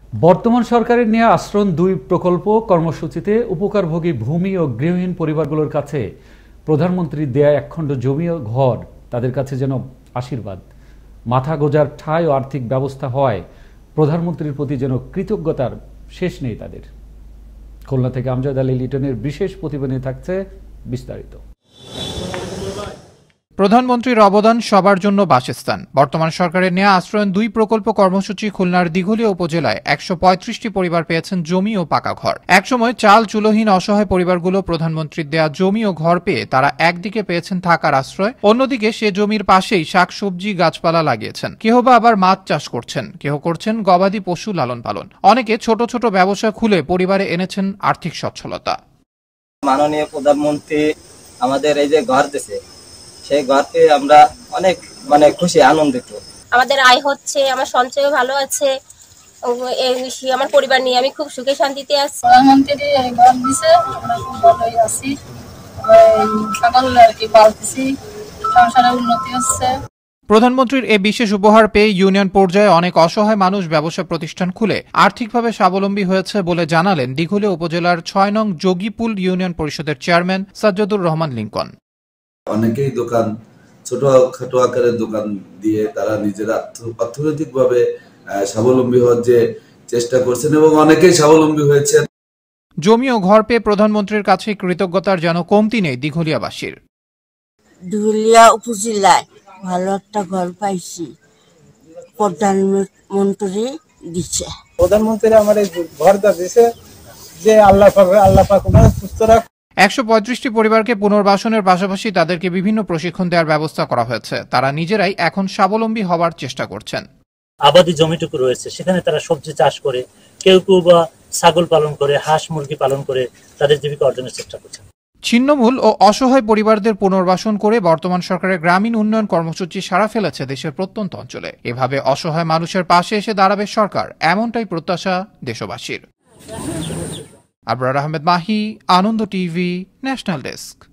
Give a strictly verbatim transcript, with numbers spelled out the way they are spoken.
বর্তমান সরকারের নেওয়া আশ্রম দুই প্রকল্প কর্মসূচিতে উপকারভোগী ভূমি ও গৃহহীন পরিবারগুলোর কাছে প্রধানমন্ত্রী দেয়া একখণ্ড জমি ও ঘর তাদের কাছে যেন আশীর্বাদ। মাথা গোজার ঠাঁই ও আর্থিক ব্যবস্থা হওয়ায় প্রধানমন্ত্রীর প্রতি যেন কৃতজ্ঞতার শেষ নেই তাদের। খুলনা থেকে আমজাদ আলী লিটনের বিশেষ প্রতিবেদনে থাকছে বিস্তারিত। প্রধানমন্ত্রীর অবদান সবার জন্য বাসস্থান। বর্তমান সরকারের নেওয়া আশ্রয়ন দুই প্রকল্প কর্মসূচি খুলনার দিঘলিয়া উপজেলায় একশো পঁয়ত্রিশটি পরিবার পেয়েছেন জমি ও পাকা ঘর। একসময় চাল চুলোহীন অসহায় পরিবারগুলো প্রধানমন্ত্রীর দেয়া জমি ও ঘর পেয়ে তারা একদিকে পেয়েছেন থাকার আশ্রয়, অন্যদিকে সে জমির পাশেই শাকসবজি গাছপালা লাগিয়েছেন। কেহ বা আবার মাছ চাষ করছেন, কেহ করছেন গবাদি পশু লালন পালন। অনেকে ছোট ছোট ব্যবসা খুলে পরিবারে এনেছেন আর্থিক সচ্ছলতা। মাননীয় প্রধানমন্ত্রী আমাদের এই যে ঘর দিয়েছে, সেই ঘরকে আমরা অনেক মানে খুশি আনন্দিত। আমাদের আয় হচ্ছে, আমার সঞ্চয় ভালো আছে, আমার পরিবার নিয়ে আমি খুব সুখে শান্তিতে আছি। প্রধানমন্ত্রী ঘর দিছে, আমরা খুব ভালোই আছি, সকল আর কি পালতেছি, সংসারের উন্নতি হচ্ছে। প্রধানমন্ত্রীর এ বিশেষ উপহার পেয়ে ইউনিয়ন পর্যায়ে অনেক অসহায় মানুষ ব্যবসা প্রতিষ্ঠান খুলে আর্থিকভাবে স্বাবলম্বী হয়েছে বলে জানালেন দিঘলিয়া উপজেলার ছয় নং যোগীপুল ইউনিয়ন পরিষদের চেয়ারম্যান সাজ্জাদুর রহমান লিঙ্কন। অনেকেই দোকান ছোট খাটো আকারের দোকান দিয়ে তারা নিজেরা অর্থনৈতিকভাবে স্বাবলম্বী হওয়ার যে চেষ্টা করছেন এবং অনেকেই স্বাবলম্বী হয়েছেন। জমি ও ঘর পেয়ে প্রধানমন্ত্রীর কাছে কৃতজ্ঞতার যেন কমতি নেই দিঘলিয়াবাসীর। দিঘলিয়া উপজেলায় ভালো একটা ঘর পাইছি, প্রধানমন্ত্রী দিচ্ছে। প্রধানমন্ত্রী আমার ঘর দিয়েছে, যে আল্লাহ পাক আল্লাহ পাক ওনাকে সুস্থ রাখ। একশো পঁয়ত্রিশটি পরিবারকে পুনর্বাসনের পাশাপাশি তাদেরকে বিভিন্ন প্রশিক্ষণ দেওয়ার ব্যবস্থা করা হয়েছে। তারা নিজেরাই এখন স্বাবলম্বী হওয়ার চেষ্টা করছেন। আবাদি জমিটুকু রয়েছে, সেখানে তারা সবজি চাষ করে, কেউ কেউ বা ছাগল পালন করে, হাঁস মুরগি পালন করে তাদের জীবিকা অর্জনের চেষ্টা করছেন। ছিন্নমূল ও অসহায় পরিবারদের পুনর্বাসন করে বর্তমান সরকারের গ্রামীণ উন্নয়ন কর্মসূচি সাড়া ফেলেছে দেশের প্রত্যন্ত অঞ্চলে। এভাবে অসহায় মানুষের পাশে এসে দাঁড়াবে সরকার, এমনটাই প্রত্যাশা দেশবাসীর। Abrar Ahmed Mahi, Ananda TV, national desk.